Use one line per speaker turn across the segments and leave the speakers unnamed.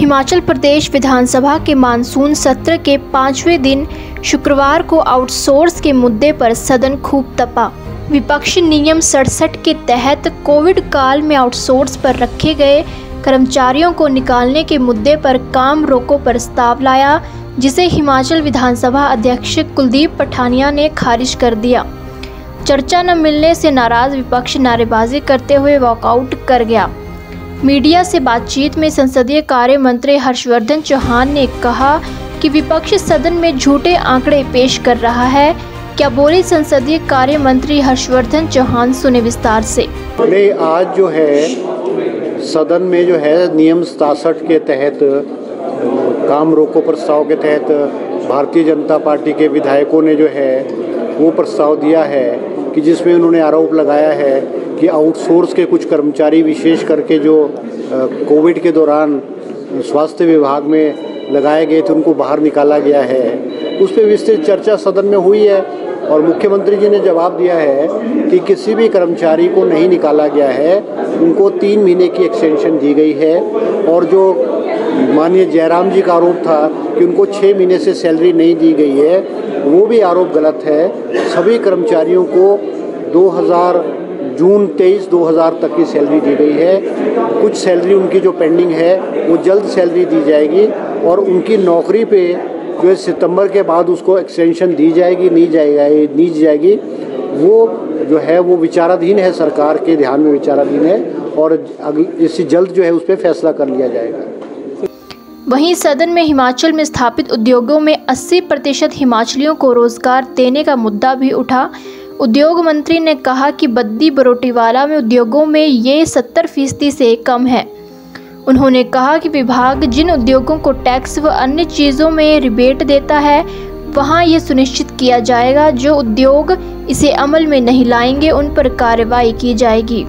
हिमाचल प्रदेश विधानसभा के मानसून सत्र के 5वें दिन शुक्रवार को आउटसोर्स के मुद्दे पर सदन खूब तपा। विपक्ष नियम 67 के तहत कोविड काल में आउटसोर्स पर रखे गए कर्मचारियों को निकालने के मुद्दे पर काम रोको प्रस्ताव लाया, जिसे हिमाचल विधानसभा अध्यक्ष कुलदीप पठानिया ने खारिज कर दिया। चर्चा न मिलने से नाराज विपक्ष नारेबाजी करते हुए वॉकआउट कर गया। मीडिया से बातचीत में संसदीय कार्य मंत्री हर्षवर्धन चौहान ने कहा कि विपक्ष सदन में झूठे आंकड़े पेश कर रहा है। क्या बोले संसदीय कार्य मंत्री हर्षवर्धन चौहान, सुने विस्तार से।
नहीं, आज जो है सदन में जो है नियम 67 के तहत काम रोको प्रस्ताव के तहत भारतीय जनता पार्टी के विधायकों ने जो है वो प्रस्ताव दिया है कि जिसमें उन्होंने आरोप लगाया है कि आउटसोर्स के कुछ कर्मचारी विशेष करके जो कोविड के दौरान स्वास्थ्य विभाग में लगाए गए थे उनको बाहर निकाला गया है। उस पर विस्तृत चर्चा सदन में हुई है और मुख्यमंत्री जी ने जवाब दिया है कि किसी भी कर्मचारी को नहीं निकाला गया है, उनको 3 महीने की एक्सटेंशन दी गई है। और जो माननीय जयराम जी का आरोप था कि उनको 6 महीने से सैलरी नहीं दी गई है, वो भी आरोप गलत है। सभी कर्मचारियों को जून 23, 2000 तक की सैलरी दी गई है। कुछ सैलरी उनकी जो पेंडिंग है वो जल्द सैलरी दी जाएगी और उनकी नौकरी पे जो है सितंबर के बाद उसको एक्सटेंशन दी जाएगी नहीं जाएगी वो जो है वो विचाराधीन है, सरकार के ध्यान में विचाराधीन है और इससे जल्द जो है उस पर फैसला कर लिया जाएगा।
वहीं सदन में हिमाचल में स्थापित उद्योगों में 80% हिमाचलियों को रोजगार देने का मुद्दा भी उठा। उद्योग मंत्री ने कहा कि बद्दी बरोटीवाला में उद्योगों में ये 70% से कम है। उन्होंने कहा कि विभाग जिन उद्योगों को टैक्स व अन्य चीज़ों में रिबेट देता है, वहां ये सुनिश्चित किया जाएगा जो उद्योग इसे अमल में नहीं लाएंगे उन पर कार्रवाई की जाएगी।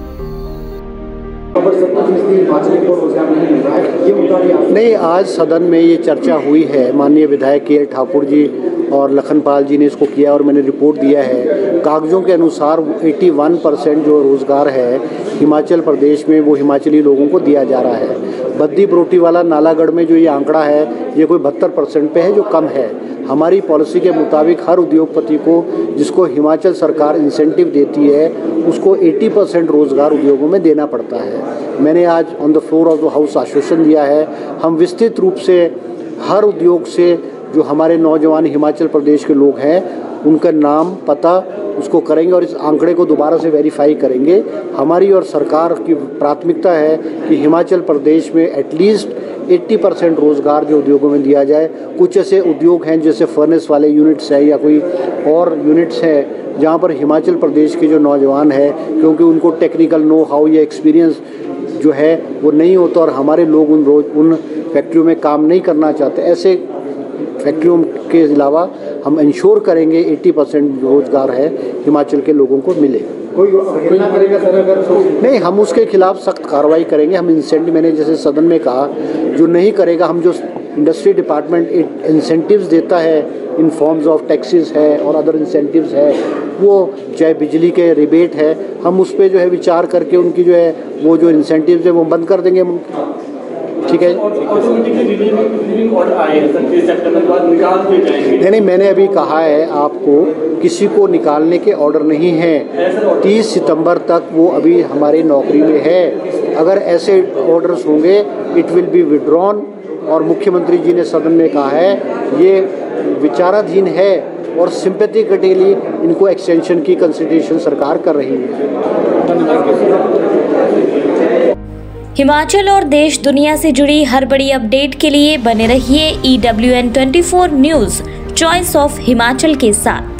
नहीं, आज सदन में ये चर्चा हुई है। माननीय विधायक के ठाकुर जी और लखनपाल जी ने इसको किया और मैंने रिपोर्ट दिया है। कागजों के अनुसार 81% जो रोज़गार है हिमाचल प्रदेश में वो हिमाचली लोगों को दिया जा रहा है। बद्दी बरोटीवाला नालागढ़ में जो ये आंकड़ा है ये कोई 72% पे है, जो कम है। हमारी पॉलिसी के मुताबिक हर उद्योगपति को जिसको हिमाचल सरकार इंसेंटिव देती है उसको 80% रोज़गार उद्योगों में देना पड़ता है। मैंने आज on the floor of the house आश्वासन दिया है। हम विस्तृत रूप से हर उद्योग से जो हमारे नौजवान हिमाचल प्रदेश के लोग हैं उनका नाम पता उसको करेंगे और इस आंकड़े को दोबारा से वेरीफाई करेंगे। हमारी और सरकार की प्राथमिकता है कि हिमाचल प्रदेश में एटलीस्ट 80% रोज़गार जो उद्योगों में दिया जाए। कुछ ऐसे उद्योग हैं जैसे फर्नेस वाले यूनिट्स हैं या कोई और यूनिट्स हैं जहाँ पर हिमाचल प्रदेश के जो नौजवान हैं क्योंकि उनको टेक्निकल नो हाउ या एक्सपीरियंस जो है वो नहीं होता और हमारे लोग उन फैक्ट्रियों में काम नहीं करना चाहते। ऐसे फैक्ट्रियों के अलावा हम इंश्योर करेंगे 80% रोज़गार है हिमाचल के लोगों को मिले। कोई करेगा सर अगर नहीं, हम उसके खिलाफ सख्त कार्रवाई करेंगे। हम इंसेंटिव, मैंने जैसे सदन में कहा, जो नहीं करेगा, हम जो इंडस्ट्री डिपार्टमेंट इंसेंटिव्स देता है इन फॉर्म्स ऑफ टैक्सेस है और अदर इंसेंटिव्स है, वो चाहे बिजली के रिबेट है, हम उस पर जो है विचार करके उनकी जो है वो जो इंसेंटिव्स है वो बंद कर देंगे। ठीक है। नहीं, मैंने अभी कहा है आपको किसी को निकालने के ऑर्डर नहीं है। 30 सितंबर तक वो अभी हमारी नौकरी में है। अगर ऐसे ऑर्डर्स होंगे इट विल बी विड्रॉन और मुख्यमंत्री जी ने सदन में कहा है ये विचाराधीन है और सिंपैथेटिकली इनको एक्सटेंशन की कंसिडरेशन सरकार कर रही है।
हिमाचल और देश दुनिया से जुड़ी हर बड़ी अपडेट के लिए बने रहिए EWN24 news, choice of Himachal के साथ।